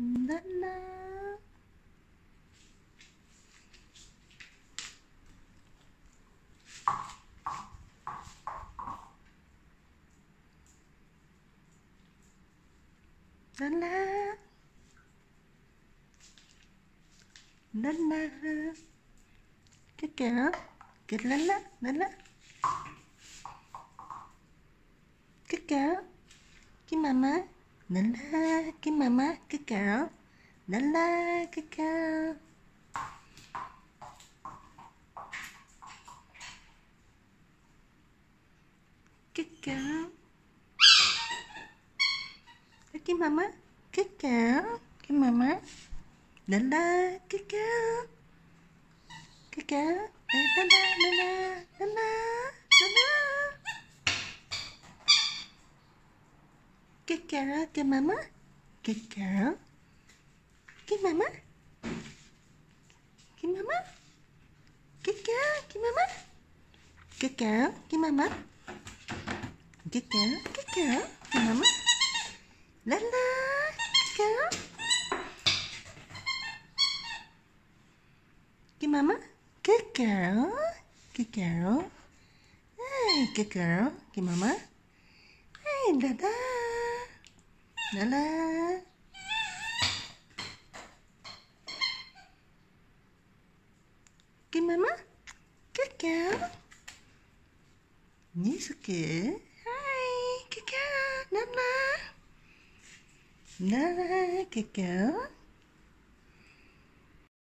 Lala. Lala. Lala. Cái Lala. Lala. Cái mama. Lala. Cái mama. Cái Lala. Cái mama. Cái mama. Lala. Cái Lala. Cái mama. Cái mama. Cái mama. Cái mama. Cái mama. Cái mama. Lala. Cái mama. Cái mama. Lala. Cái mama. Nisuke. Hi. Lala. Lala.